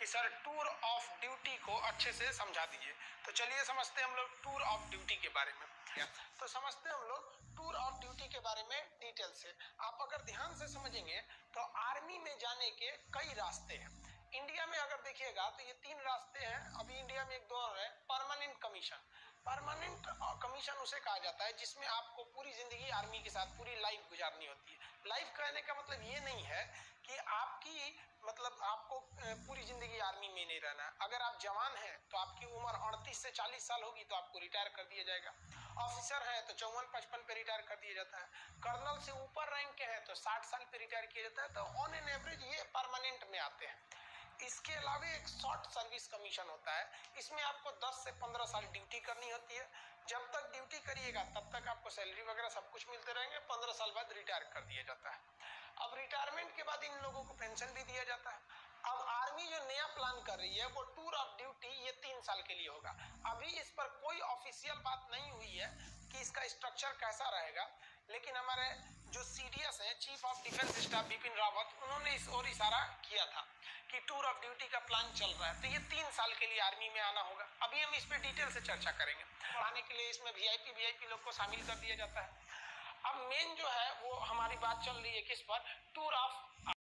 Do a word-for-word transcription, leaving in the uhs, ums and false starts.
कि sir tour of duty को अच्छे से समझा दीजिए। तो चलिए समझते हैं हम लोग टूर ऑफ ड्यूटी के बारे में। तो समझते हैं हम लोग टूर ऑफ ड्यूटी के बारे में डिटेल से। आप अगर ध्यान से समझेंगे तो आर्मी में जाने के कई रास्ते हैं। इंडिया में अगर देखिएगा तो ये तीन रास्ते हैं। अभी इंडिया में एक दौर है परमानेंट कमीशन। परमानेंट कमीशन उसे कहा जाता है जिसमें आपको पूरी जिंदगी आर्मी के साथ पूरी लाइफ गुजारनी होती है। लाइफ कहने का मतलब ये नहीं है कि आपकी मतलब आपको पूरी जिंदगी आर्मी में नहीं रहना। अगर आप जवान हैं तो आपकी उम्र अड़तीस से चालीस साल होगी तो आपको रिटायर कर दिया जाएगा। ऑफिसर है तो चौवन पचपन पे रिटायर कर दिया जाता है। कर्नल से ऊपर रैंक के हैं तो साठ साल पे रिटायर किया जाता है। तो ऑन एन एवरेज ये परमानेंट में आते हैं। इसके अलावा एक शॉर्ट सर्विस कमीशन होता है। इसमें आपको दस से पंद्रह साल ड्यूटी करनी होती है। जब तक ड्यूटी करिएगा तब तक आपको सैलरी वगैरह सब कुछ मिलते रहेंगे। पंद्रह साल बाद रिटायर कर दिया जाता है। अब रिटायरमेंट के बाद इन लोगों को पेंशन भी दिया जाता है। अब आर्मी जो नया प्लान कर रही है वो टूर ऑफ ड्यूटी ये तीन साल के लिए होगा। अभी इस पर कोई ऑफिशियल बात नहीं हुई है कि इसका स्ट्रक्चर कैसा रहेगा, लेकिन हमारे जो सीडीएस है chief of defence staff Bipin Rawat, उन्होंने इस ओर इशारा किया था कि टूर ऑफ ड्यूटी का प्लान चल रहा है। तो ये तीन साल के लिए आर्मी में आना होगा। अभी हम इस पे डिटेल से चर्चा करेंगे। आने के लिए इसमें वीआईपी वीआईपी लोग को शामिल कर दिया जाता है। अब मेन जो है वो हमारी बात चल रही है किस पर, टूर ऑफ